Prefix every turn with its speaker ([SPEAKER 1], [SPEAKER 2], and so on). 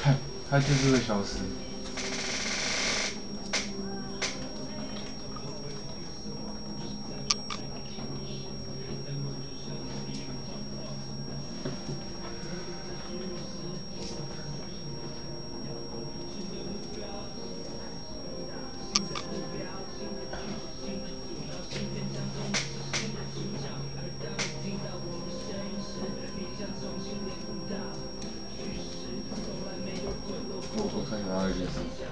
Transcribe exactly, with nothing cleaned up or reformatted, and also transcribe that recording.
[SPEAKER 1] 看，它就是会消失。我我看到一件事。